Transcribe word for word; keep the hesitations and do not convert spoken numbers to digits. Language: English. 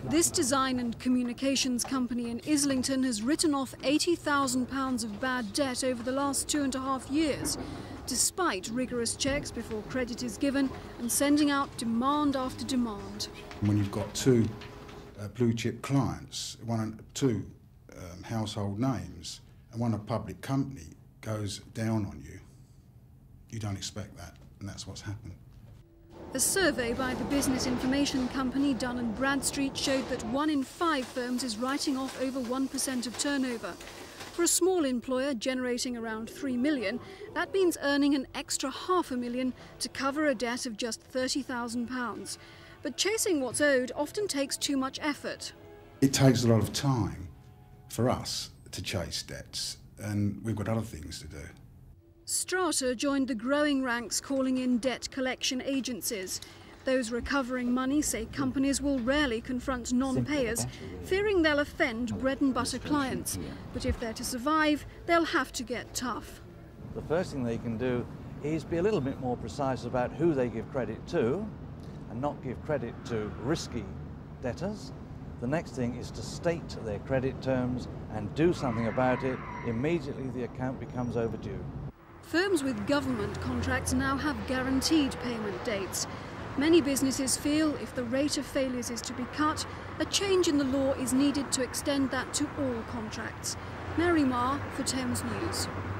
This design and communications company in Islington has written off eighty thousand pounds of bad debt over the last two and a half years, despite rigorous checks before credit is given and sending out demand after demand. When you've got two uh, blue chip clients, one two um, household names, and one a public company goes down on you, you don't expect that, and that's what's happened. A survey by the business information company Dun and Bradstreet showed that one in five firms is writing off over one percent of turnover. For a small employer generating around three million, that means earning an extra half a million to cover a debt of just thirty thousand pounds. But chasing what's owed often takes too much effort. It takes a lot of time for us to chase debts, and we've got other things to do. Strata joined the growing ranks calling in debt collection agencies. Those recovering money say companies will rarely confront non-payers, fearing they'll offend bread-and-butter clients. But if they're to survive, they'll have to get tough. The first thing they can do is be a little bit more precise about who they give credit to and not give credit to risky debtors. The next thing is to state their credit terms and do something about it immediately the account becomes overdue. Firms with government contracts now have guaranteed payment dates. Many businesses feel if the rate of failures is to be cut, a change in the law is needed to extend that to all contracts. Mary Marr for Thames News.